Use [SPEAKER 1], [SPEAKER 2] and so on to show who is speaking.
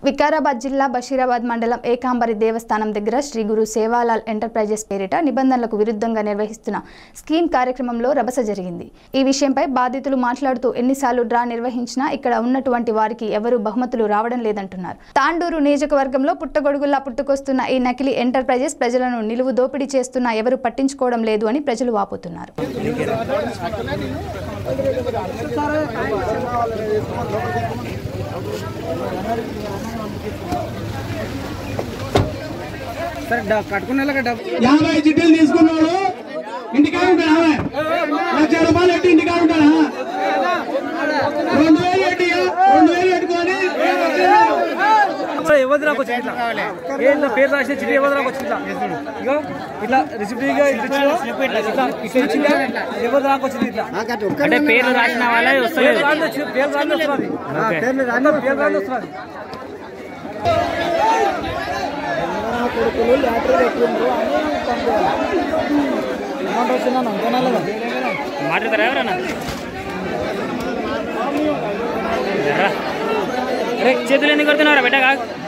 [SPEAKER 1] వికారాబాద్ జిల్లా బషీరాబాద్ మండలం ఏకాంబరి దేవస్థానం దగ్గర శ్రీ గురు సేవాలాల్ ఎంటర్ప్రైజెస్ పేరిట నిబంధనలకు విరుద్ధంగా నిర్వహిస్తున్న స్కీమ్ కార్యక్రమంలో రభస జరిగింది. ఈ విషయంపై బాధితులు మాట్లాడుతూ ఎన్నిసార్లు డ్రా నిర్వహించినా ఇక్కడ ఉన్నటువంటి వారికి ఎవరు బహుమతులు రావడం లేదంటున్నారు. తాండూరు నియోజకవర్గంలో పుట్టగొడుగుల్లా పుట్టుకొస్తున్న ఈ నకిలీ ఎంటర్ప్రైజెస్ ప్రజలను నిలువు దోపిడీ చేస్తున్నా ఎవరు పట్టించుకోవడం లేదు అని ప్రజలు వాపోతున్నారు.
[SPEAKER 2] యాభై చిట్టీలు తీసుకున్నాడు ఇంటికా ఉంటాడు. 1,00,000 రూపాయలు పెట్టి ఇంటికా ఉంటాడా? 2,000 పెట్టి 2,000 పెట్టుకొని
[SPEAKER 3] పేరు రాసిన చిట్టి ఎవరు వచ్చిందా ఇట్లా రిసిప్ట్ ఎవరు రాకొచ్చింది ఇట్లా అంటే పేర్లు రాసిన వాళ్ళే వస్తలేదు. పేరు రాని వస్తుంది. కొడుకులు లాటరీ పెట్టిండ్రు అని వచ్చినాను అంతేనా లేదా మాట్లాడతారా ఎవరన్నా? చేతులు ఎందుకు కడుతున్నారా బిడ్డ?